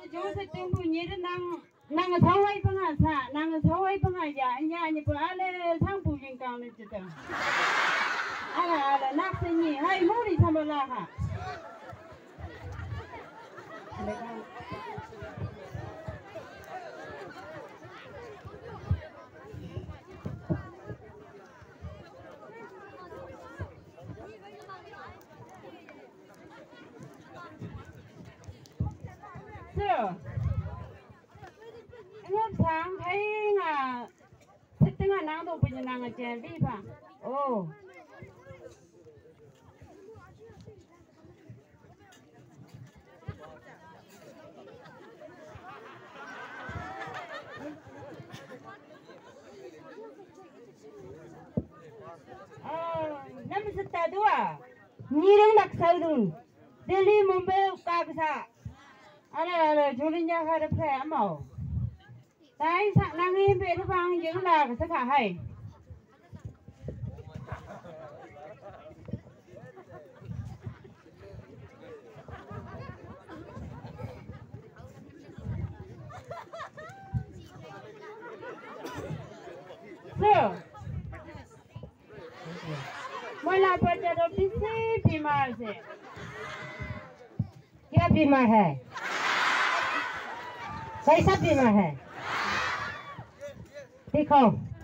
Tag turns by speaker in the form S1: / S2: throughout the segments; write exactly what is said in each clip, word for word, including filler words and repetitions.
S1: 조세 정부니를 낭 낭 서와이 방아사 낭 서와이 방아야 아니 그 안에 상부진 강을 지도 알아 알아 낙선이 하이 머리 삼을라하 내가 ngân sáng thấy là thích tiếng là nàng đồ bây giờ nàng ở trên đi phải ồ năm mươi sáu đứa 니랑 낙사든 델리 몸베 까그사 알아 알아 조린야 하르 프레 아마 tại sao năng em về nó vang những là cái cả hay so moi là पर जब किसी बीमार से
S2: क्या बीमार है कैसा बीमार है देखो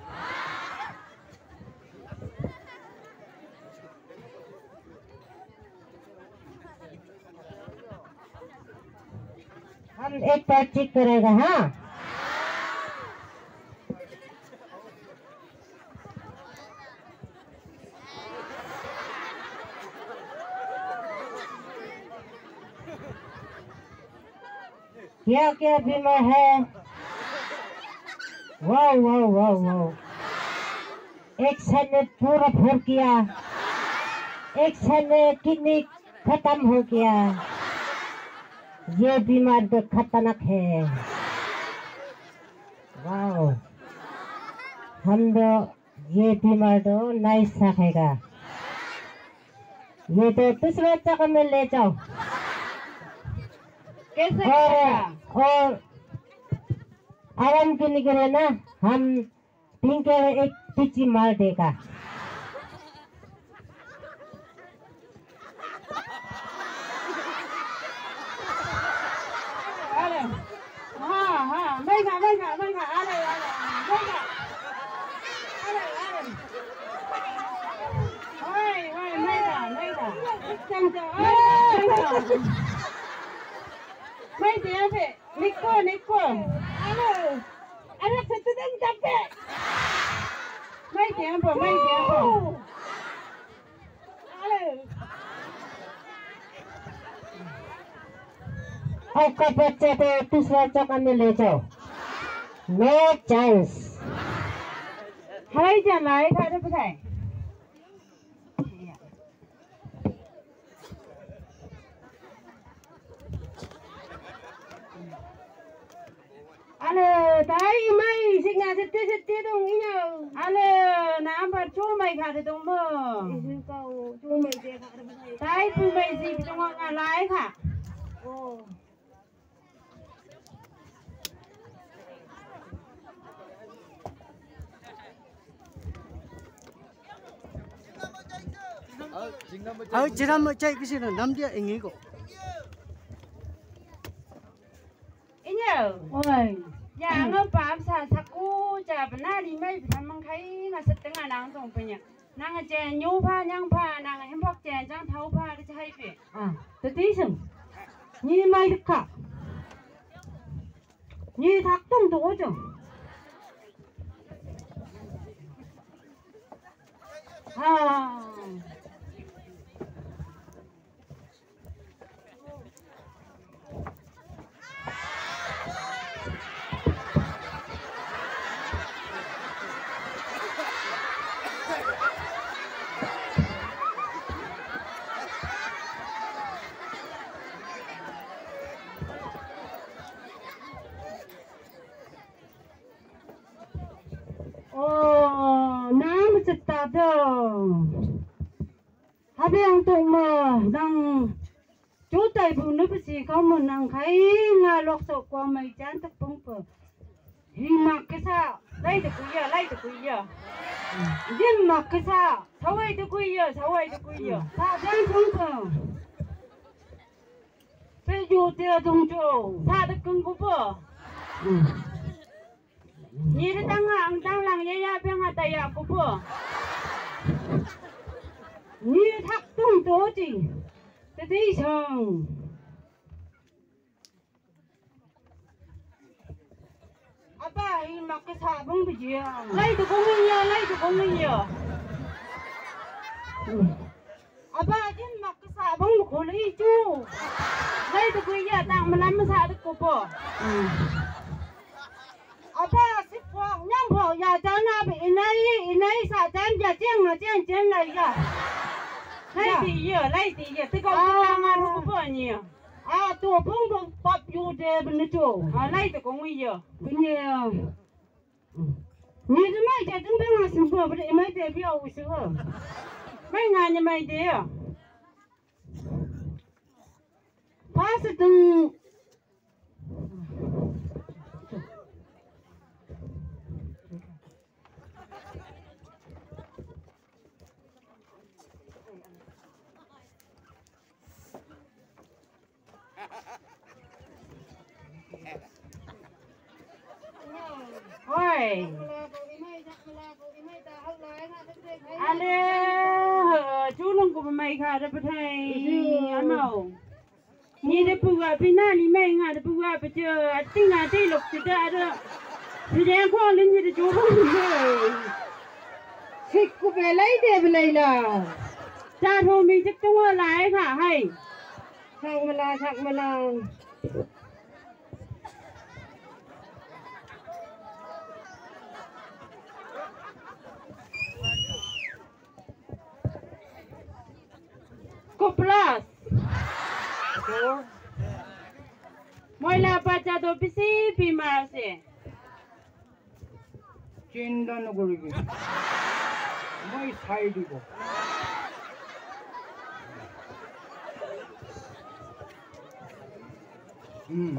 S2: हम एक बार चेक करेगा हाँ क्या क्या बीमार है वाह वाह वाह वाह एक साल में पूरा भर किया एक साल में किडनी खत्म हो गया ये बीमार तो खतरनाक है वाह हम तो ये बीमार तो नहीं सकेगा ये तो दूसरे जगह में ले जाओ
S1: कैसे
S2: और, और आराम करने के लिए ना हम तीन के एक पिची मार देगा
S1: अरे हाँ हाँ मैं खा मैं खा मैं खा अरे अरे मैं खा अरे अरे ओए ओए मैं खा मैं खा चल चल मैं दिया पे निको निको Ano? Anak sa tudang tape. May tiempo, may tiempo. Ano?
S2: आपका बच्चा तो दूसरा जगह में ले जाओ नो चांस
S1: हाय जाना है खाने बताए Alo, tại mày sinh nhà sẽ tiết sẽ tiết đồng ý nhờ. Alo, nãy bà chú mày khả thì đồng mơ. Chú mày gì khả thì mày. Tại chú mày gì trong ngọn lái khả. Ồ.
S3: ờ chị Năm chạy cái gì là năm địa anh ấy của
S1: ý nhờ ôi nhà nó bám sa saku chả bữa nay đi mấy thằng mang thấy là sẽ tiếng là nàng tổng phải nhỉ nàng là chè nhú pha nhang pha nàng là hem bọc chè trang thấu pha để hay về
S2: à tôi tí sừng như mai được cả như thác tung tố chứ à Habang tong mo nang
S1: chú tay phụ nữ bác sĩ không một nàng thấy ngà lọc sổ qua mày chán tất bông phở hi mặc cái sao lấy được quý giờ lấy được quý giờ điên mặc cái sao sáu ấy được quý giờ sáu ấy được quý giờ sao chán bông phở bây giờ tiêu đồng chỗ sao được cưng của phở nhị cái tăng hàng tăng làng ya ya bên ngà tay ya của phở nhị thắc tung tố gì thế thì sao apa hi mặc cái xà bông bây giờ lấy được không nhiều lấy được không nhiều apa chứ mặc cái xà bông một khối lấy chú lấy được bây giờ tặng mà làm mà xà được cô bò apa xích phong nhắm phong nhà cháu na bị này này xà chán nhà chén là chén chén này cả lấy thì giờ lấy thì giờ tôi có tặng ăn cô bò nhiều à tôi không được bắp vô để bên chỗ à lấy được không nhiều cái nhiều nhiều thế mấy cái chúng tôi làm sinh hoạt vậy mấy cái biểu sinh hoạt mấy ngày như mấy thế à pass từng ôi anh chú lông của mày khá là thầy anh màu nhìn thấy bùa bên nào đi mày ngà được bùa bây giờ tiếng ngà tiếng lục thì đã đó thì đang khoan lên như chú không rồi xích của bé lấy để bên này là cha thôi mình chắc chúng là lái hả hay thằng mà là thằng mà là Koplas. Moila baca tu bisi bimar se.
S4: Cinta negeri ini, mai side itu. Hmm.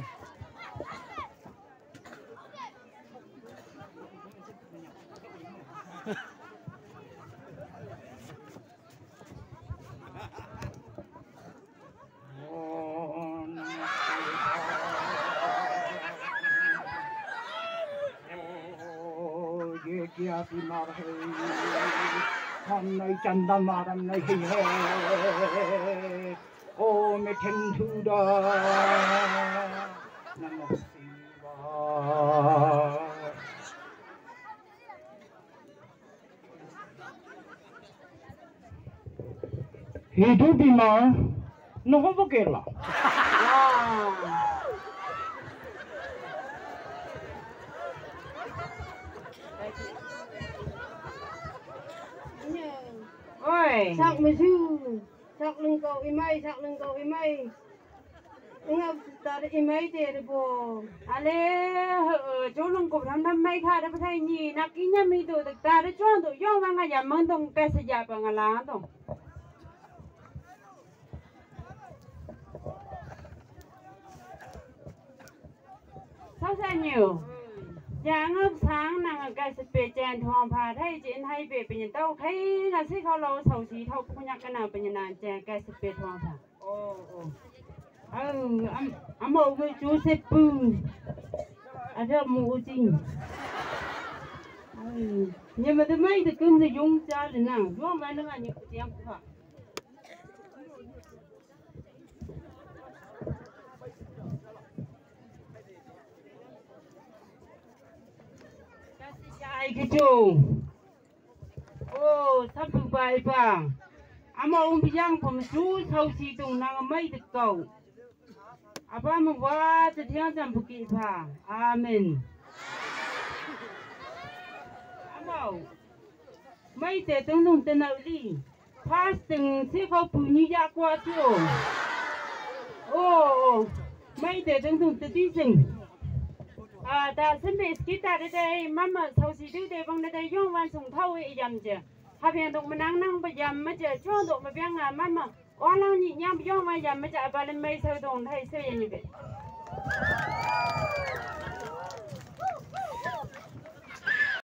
S4: Kia bimar hai, hôm nay chanda maram nay hai, ô mẹ thiên thu đó, nam mô Shiva. Hidup bimar, no không có Kerala.
S1: Ôi,
S5: sạc mà chú, sạc lưng cầu imay, sạc lưng cầu imay, nghe ta đi imay thế đấy bố,
S1: anh ấy chú lông của thằng năm mấy khai đó thấy nhỉ, nãy kia nhà mình tụi ta đã chọn tụi nhau mang cái gì mang tông cái gì bằng cái lá tông, sao sao nhiều, giang ấp sáng nàng cái sự bề trên thòng phá thấy chuyện hay về bên nhân tàu thấy là sĩเขาเราsầuสีthâuพยักกันนาเป็นยันนานแจงcái sự bề thòng phá, oh oh, ừ, am am mồ cái chú sẽ bưng, à đó mồ chính, ừ, nhưng mà thứ mấy thì cơm thì dùng cha thì nào, dùng mấy nó là những cái tiếng của họ. Ai cái chú, ô sắp được bài ba, à mà ông bây giờ không chú thâu xí tung năng mấy được cầu, à ba mà qua từ thiên giảm bực kịp ha, amen. À mà mấy thế tung tung tên nào đi, pass từng sẽ không phụ như giá qua chú, ô mấy thế tung tung tự đi sinh. À, ta xin biết kita đây đây, mama thâu xí thứ đây bằng đây dùng văn sùng thâu ấy dầm chứ, hai bên đồng mình năng năng bây giờ mới chờ cho độ mà bên à mama, Ôn lâu nhị nhăm cho mà giờ mới chạy vào lên mây sâu đồn hay sâu như vậy.